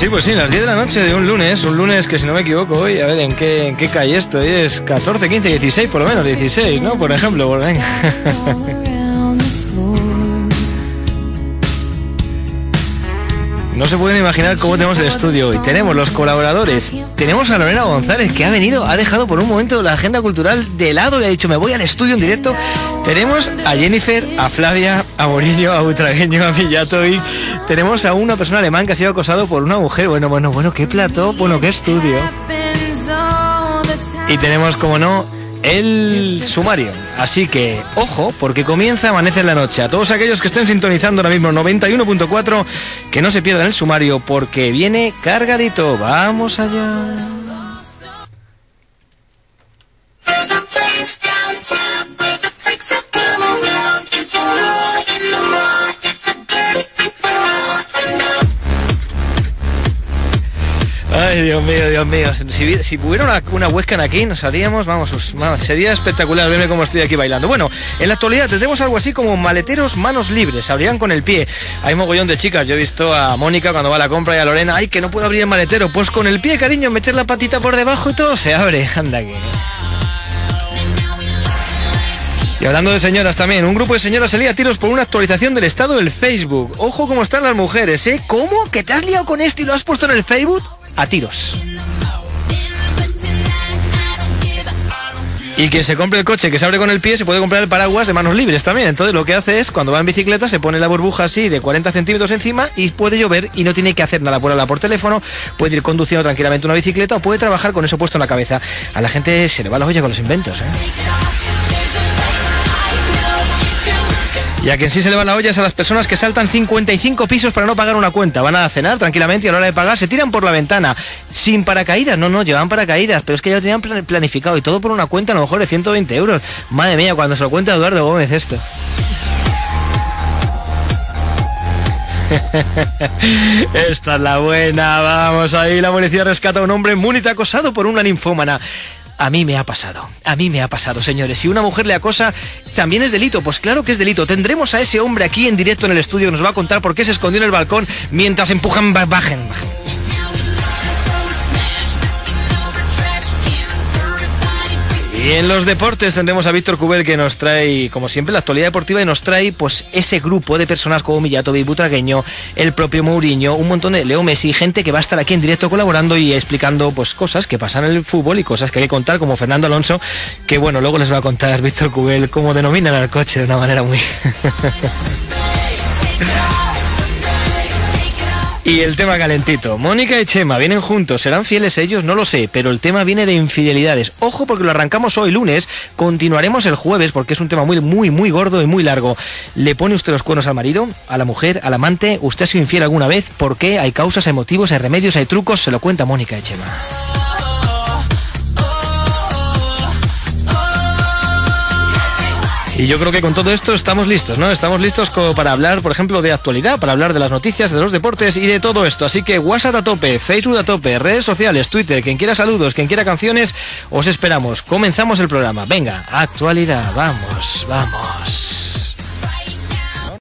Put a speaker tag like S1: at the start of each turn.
S1: Pues sí, las 10 de la noche de un lunes que si no me equivoco hoy, a ver en qué cae esto, hoy es 14, 15, 16 por lo menos, 16, ¿no? Por ejemplo, pues venga. No se pueden imaginar cómo tenemos el estudio hoy. Tenemos los colaboradores, tenemos a Lorena González, que ha dejado por un momento la agenda cultural de lado y ha dicho, me voy al estudio en directo. Tenemos a Jennifer, a Flavia, a Mourinho, a Butragueño, a Villatoy. Tenemos a una persona alemán que ha sido acosado por una mujer. Bueno, qué plató, bueno, qué estudio. Y tenemos, como no, el sumario. Así que, ojo, porque comienza Amanece en la Noche. A todos aquellos que estén sintonizando ahora mismo 91.4, que no se pierdan el sumario porque viene cargadito. ¡Vamos allá! Ay, Dios mío. Si hubiera una webcam aquí, nos haríamos, sería espectacular verme cómo estoy aquí bailando. Bueno, en la actualidad tendremos algo así como maleteros manos libres, abrirán con el pie. Hay mogollón de chicas, yo he visto a Mónica cuando va a la compra y a Lorena, ay, que no puedo abrir el maletero, pues con el pie, cariño, meter la patita por debajo y todo se abre, anda que... Y hablando de señoras también, un grupo de señoras se lía a tiros por una actualización del estado del Facebook. Ojo cómo están las mujeres, ¿eh? ¿Cómo? ¿Que te has liado con esto y lo has puesto en el Facebook? A tiros. Y que se compre el coche que se abre con el pie, se puede comprar el paraguas de manos libres también. Entonces lo que hace es, cuando va en bicicleta, se pone la burbuja así de 40 centímetros encima y puede llover y no tiene que hacer nada. Puede hablar por teléfono, puede ir conduciendo tranquilamente una bicicleta o puede trabajar con eso puesto en la cabeza. A la gente se le va la olla con los inventos, ¿eh? Y a quien sí se le va la olla es a las personas que saltan 55 pisos para no pagar una cuenta. Van a cenar tranquilamente y a la hora de pagar se tiran por la ventana. Sin paracaídas, no, llevan paracaídas, pero es que ya lo tenían planificado y todo por una cuenta a lo mejor de 120 euros. Madre mía, cuando se lo cuenta Eduardo Gómez esto. Esta es la buena, vamos ahí. La policía rescata a un hombre en Múnich acosado por una ninfómana. A mí me ha pasado, señores. Si una mujer le acosa, ¿también es delito? Pues claro que es delito. Tendremos a ese hombre aquí en directo en el estudio que nos va a contar por qué se escondió en el balcón mientras empujan, bajen. Y en los deportes tendremos a Víctor Cubel, que nos trae, como siempre, la actualidad deportiva y nos trae pues ese grupo de personas como Villatoy, Butragueño, el propio Mourinho, un montón de Leo Messi, gente que va a estar aquí en directo colaborando y explicando pues cosas que pasan en el fútbol y cosas que hay que contar, como Fernando Alonso, que bueno, luego les va a contar Víctor Cubel cómo denominan al coche de una manera muy... Y el tema calentito. Mónica y Chema vienen juntos. ¿Serán fieles ellos? No lo sé, pero el tema viene de infidelidades. Ojo, porque lo arrancamos hoy lunes. Continuaremos el jueves porque es un tema muy gordo y muy largo. ¿Le pone usted los cuernos al marido, a la mujer, al amante? ¿Usted ha sido infiel alguna vez? ¿Por qué? ¿Hay causas, hay motivos, hay remedios, hay trucos? Se lo cuenta Mónica y Chema. Y yo creo que con todo esto estamos listos, ¿no? Estamos listos para hablar, por ejemplo, de actualidad, para hablar de las noticias, de los deportes y de todo esto. Así que WhatsApp a tope, Facebook a tope, redes sociales, Twitter, quien quiera saludos, quien quiera canciones, os esperamos. Comenzamos el programa. Venga, actualidad, vamos.